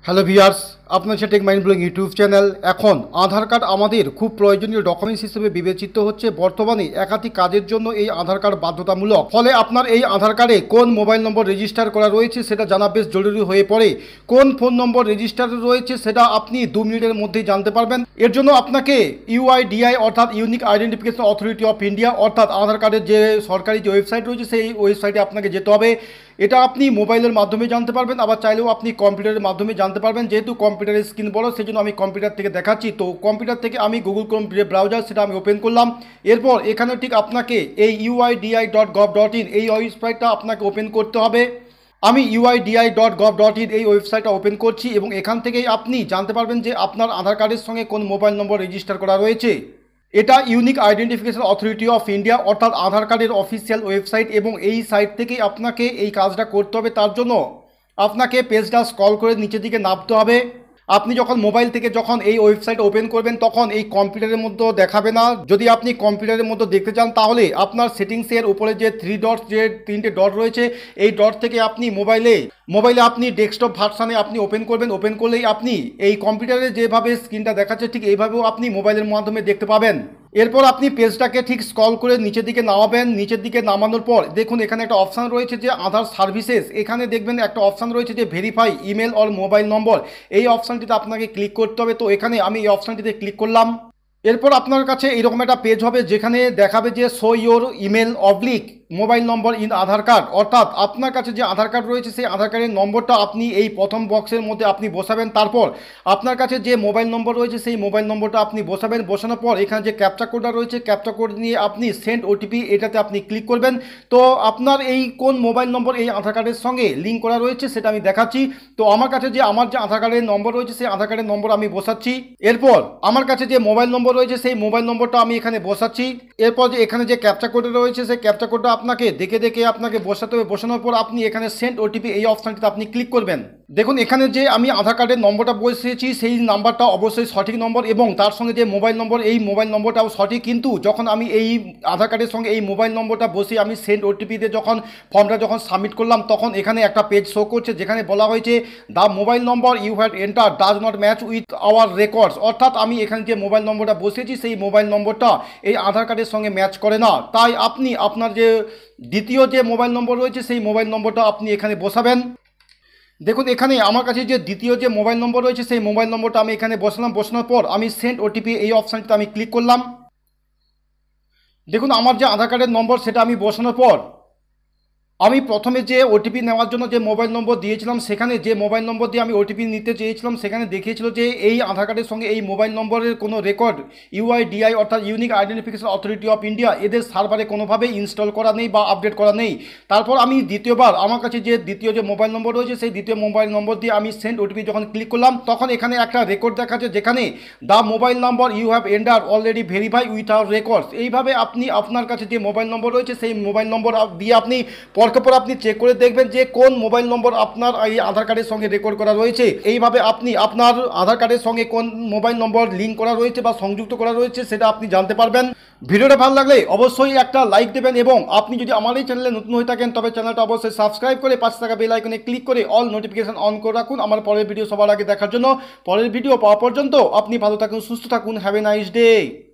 Hello viewers, আপনার সাথে tech mind blowing YouTube channel. এখন আধার কার্ড আমাদের খুব প্রয়োজনীয় ডকুমেন্টস হিসেবে বিবেচিত হচ্ছে। বর্তমানে একাধিক কাজের জন্য এই আধার কার্ড বাধ্যতামূলক। ফলে আপনার এই আধার কার্ডে কোন মোবাইল নম্বর রেজিস্টার করা রয়েছে সেটা জানা বেশ জরুরি হয়ে পড়ে। কোন ফোন নম্বর রেজিস্টার রয়েছে সেটা আপনি 2 মিনিটের মধ্যেই জানতে পারবেন। এর জন্য আপনাকে ইউআইডিআই অর্থাৎ unique identification authority of India অর্থাৎ আধার কার্ডের যে সরকারি যে ওয়েবসাইট রয়েছে সেই ওয়েবসাইটে আপনাকে যেতে হবে। এটা আপনি মোবাইলের মাধ্যমে জানতে পারবেন, আবার চাইলেও আপনি কম্পিউটারের মাধ্যমে জানতে পারবেন। যেহেতু কম্পিউটারের স্ক্রিন বড় সেই জন্য আমি কম্পিউটার থেকে দেখাচ্ছি। তো কম্পিউটার থেকে আমি গুগল ক্রোম যে ব্রাউজার সেটা আমি ওপেন করলাম। এরপর এখানে ঠিক আপনাকে এই uidi.gov.in এই ওয়েবসাইটটা আপনাকে ওপেন করতে হবে। আমি uidi.gov.in এই ওয়েবসাইটটা ওপেন করছি এবং এখান থেকেই আপনি জানতে পারবেন যে আপনার আধার কার্ডের সঙ্গে কোন মোবাইল নম্বর রেজিস্টার করা রয়েছে। এটা unique identification authority of India অর্থাৎ আধার কার্ডের অফিসিয়াল ওয়েবসাইট এবং এই সাইট থেকেই আপনাকে এই কাজটা করতে হবে। তার জন্য আপনাকে পেজটা স্ক্রল করে নিচের দিকে নামতে হবে। আপনি যখন মোবাইল থেকে যখন এই ওয়েবসাইট ওপেন করবেন তখন এই কম্পিউটারের মধ্যে দেখাবে না। যদি আপনি কম্পিউটারের মধ্যে দেখতে চান তাহলে আপনার সেটিংসের উপরে যে 3 ডটস যে 3টে ডট রয়েছে এই ডট থেকে আপনি মোবাইলে আপনি ডেস্কটপ ভার্সানে আপনি ওপেন করবেন। ওপেন করলেই আপনি এই কম্পিউটারে যেভাবে স্ক্রিনটা দেখাচ্ছে ঠিক এইভাবেও আপনি মোবাইলের মাধ্যমে দেখতে পাবেন। এরপর আপনি পেজটাকে ঠিক স্ক্রল করে নিচের দিকে নামাবেন। নিচের দিকে নামানোর পর দেখুন এখানে একটা অপশান রয়েছে যে আধার সার্ভিসেস। এখানে দেখবেন একটা অপশান রয়েছে যে verify email or mobile number. এই অপশানটিতে আপনাকে ক্লিক করতে হবে। তো এখানে আমি এই অপশানটিতে ক্লিক করলাম। এরপর আপনার কাছে এইরকম একটা পেজ হবে যেখানে দেখাবে যে show your email oblique mobile number in Aadhaar card, অর্থাৎ আপনার কাছে যে আধার কার্ড রয়েছে সেই আধার কার্ডের নম্বরটা আপনি এই প্রথম বক্সের মধ্যে আপনি বসাবেন। তারপর আপনার কাছে যে মোবাইল নম্বর রয়েছে সেই মোবাইল নম্বরটা আপনি বসাবেন। বসানোর পর এখানে যে ক্যাপচা কোডটা রয়েছে ক্যাপচা কোড নিয়ে আপনি সেন্ড ওটিপি এটাতে আপনি ক্লিক করবেন। তো আপনার এই কোন মোবাইল নম্বর এই আধার কার্ডের সঙ্গে লিঙ্ক করা রয়েছে সেটা আমি দেখাচ্ছি। তো আমার কাছে যে আধার কার্ডের নম্বর রয়েছে সেই আধার কার্ডের নম্বর আমি বসাচ্ছি। এরপর আমার কাছে যে মোবাইল নম্বর রয়েছে সেই মোবাইল নম্বরটা আমি এখানে বসাচ্ছি। এরপর যে এখানে যে ক্যাপচা কোড রয়েছে সেই ক্যাপচা কোডটা আপনাকে দেখে আপনাকে বসাতে হবে। বসানোর পর আপনি এখানে সেন্ড ওটিপি এই অপশনটিতে আপনি ক্লিক করবেন। দেখুন এখানে যে আমি আধার কার্ডের নম্বরটা বসিয়েছি সেই নাম্বারটা অবশ্যই সঠিক নম্বর এবং তার সঙ্গে যে মোবাইল নম্বর এই মোবাইল নম্বরটাও সঠিক। কিন্তু যখন আমি এই আধার কার্ডের সঙ্গে এই মোবাইল নম্বরটা বসিয়ে আমি সেন্ড ওটিপিতে যখন ফর্মটা যখন সাবমিট করলাম তখন এখানে একটা পেজ শো করছে যেখানে বলা হয়েছে the mobile number you had enter does not match with our records, অর্থাৎ আমি এখানে যে মোবাইল নম্বরটা বসিয়েছি সেই মোবাইল নম্বরটা এই আধার কার্ডের সঙ্গে ম্যাচ করে না। তাই আপনি আপনার যে দ্বিতীয় যে মোবাইল নম্বর রয়েছে সেই মোবাইল নম্বরটা আপনি এখানে বসাবেন। দেখুন এখানে আমার কাছে যে দ্বিতীয় যে মোবাইল নম্বর রয়েছে সেই মোবাইল নম্বরটা আমি এখানে বসালাম। বসানোর পর আমি সেন্ড ওটিপি এই অপশানটিতে আমি ক্লিক করলাম। দেখুন আমার যে আধার কার্ডের নম্বর সেটা আমি বসানোর পর আমি প্রথমে যে ওটিপি নেওয়ার জন্য যে মোবাইল নম্বর দিয়েছিলাম সেখানে যে মোবাইল নম্বর দিয়ে আমি ওটিপি নিতে চেয়েছিলাম সেখানে দেখিয়েছিল যে এই আধার কার্ডের সঙ্গে এই মোবাইল নম্বরের কোনো রেকর্ড ইউআইডিআই অর্থাৎ unique identification authority of India এদের সার্ভারে কোনোভাবেই ইনস্টল করা নেই বা আপডেট করা নেই। তারপর আমি দ্বিতীয়বার আমার কাছে যে দ্বিতীয় যে মোবাইল নম্বর রয়েছে সেই দ্বিতীয় মোবাইল নম্বর দিয়ে আমি সেন্ড ওটিপি যখন ক্লিক করলাম তখন এখানে একটা রেকর্ড দেখাচ্ছে যেখানে the mobile number you have enter already verify with our records. এইভাবে আপনি আপনার কাছে যে মোবাইল নম্বর রয়েছে সেই মোবাইল নম্বর দিয়ে আপনি পর আপনি চেক করে দেখবেন যে কোন মোবাইল নম্বর আপনার এই আধার কার্ডের সঙ্গে রেকর্ড করা রয়েছে। এইভাবে আপনি আপনার আধার কার্ডের সঙ্গে কোন মোবাইল নম্বর লিঙ্ক করা রয়েছে বা সংযুক্ত করা রয়েছে সেটা আপনি জানতে পারবেন। ভিডিওটা ভালো লাগলে অবশ্যই একটা লাইক দেবেন এবং আপনি যদি আমার এই চ্যানেলে নতুন হয়ে থাকেন তবে চ্যানেলটা অবশ্যই সাবস্ক্রাইব করে পাশে থাকা বেল আইকনে ক্লিক করে অল নোটিফিকেশন অন করে রাখুন আমার পরের ভিডিও সবার আগে দেখার জন্য। পরের ভিডিও পাওয়া পর্যন্ত আপনি ভালো থাকুন, সুস্থ থাকুন। Have a nice day.